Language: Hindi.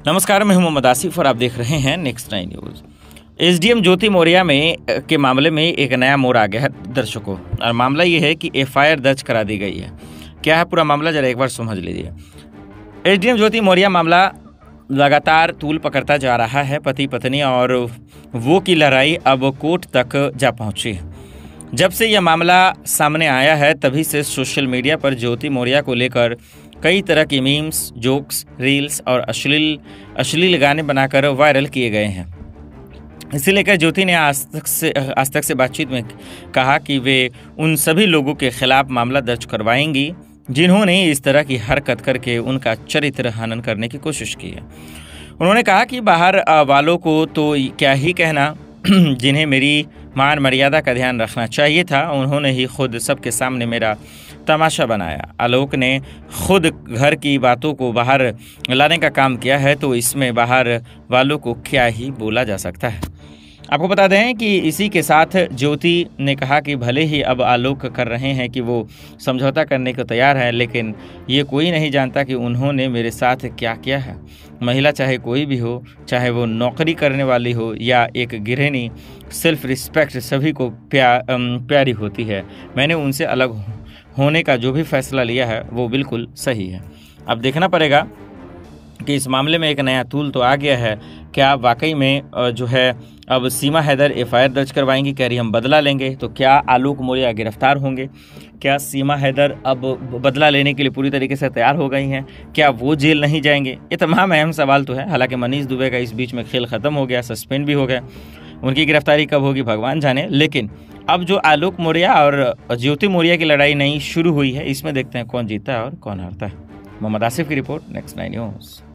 नमस्कार, मैं हूं मोहम्मद आसिफ और आप देख रहे हैं next 9 news. SDM Jyoti Maurya के मामले में एक नया मोड़ आ गया है दर्शकों, और मामला ये है कि एफआईआर दर्ज करा दी गई है। क्या है पूरा मामला, जरा एक बार समझ लीजिए। एसडीएम ज्योति मौर्या मामला लगातार तूल पकड़ता जा रहा है। पति पत्नी और वो की लड़ाई अब कोर्ट तक जा पहुंची है। जब से यह मामला सामने आया है तभी से सोशल मीडिया पर ज्योति मौर्या को लेकर कई तरह की मीम्स, जोक्स, रील्स और अश्लील गाने बनाकर वायरल किए गए हैं। इसे लेकर ज्योति ने आज तक से बातचीत में कहा कि वे उन सभी लोगों के खिलाफ मामला दर्ज करवाएंगी जिन्होंने इस तरह की हरकत करके उनका चरित्र हनन करने की कोशिश की है। उन्होंने कहा कि बाहर वालों को तो क्या ही कहना, जिन्हें मेरी मान मर्यादा का ध्यान रखना चाहिए था, उन्होंने ही खुद सबके सामने मेरा तमाशा बनाया। आलोक ने खुद घर की बातों को बाहर लाने का काम किया है, तो इसमें बाहर वालों को क्या ही बोला जा सकता है। आपको बता दें कि इसी के साथ ज्योति ने कहा कि भले ही अब आलोक कर रहे हैं कि वो समझौता करने को तैयार है, लेकिन ये कोई नहीं जानता कि उन्होंने मेरे साथ क्या किया है। महिला चाहे कोई भी हो, चाहे वो नौकरी करने वाली हो या एक गृहिणी, सेल्फ रिस्पेक्ट सभी को प्यारी होती है। मैंने उनसे अलग होने का जो भी फैसला लिया है वो बिल्कुल सही है। अब देखना पड़ेगा कि इस मामले में एक नया तूल तो आ गया है। क्या वाकई में जो है अब सीमा हैदर एफआईआर दर्ज करवाएंगी, कह रही हम बदला लेंगे, तो क्या आलोक मौर्या गिरफ्तार होंगे? क्या सीमा हैदर अब बदला लेने के लिए पूरी तरीके से तैयार हो गई हैं? क्या वो जेल नहीं जाएंगे? ये तमाम अहम सवाल तो है। हालांकि मनीष दुबे का इस बीच में खेल खत्म हो गया, सस्पेंड भी हो गया। उनकी गिरफ्तारी कब होगी भगवान जाने। लेकिन अब जो आलोक मौर्या और ज्योति मौर्या की लड़ाई नई शुरू हुई है, इसमें देखते हैं कौन जीता है और कौन हारता है। मोहम्मद आसिफ की रिपोर्ट, नेक्स्ट 9 न्यूज़।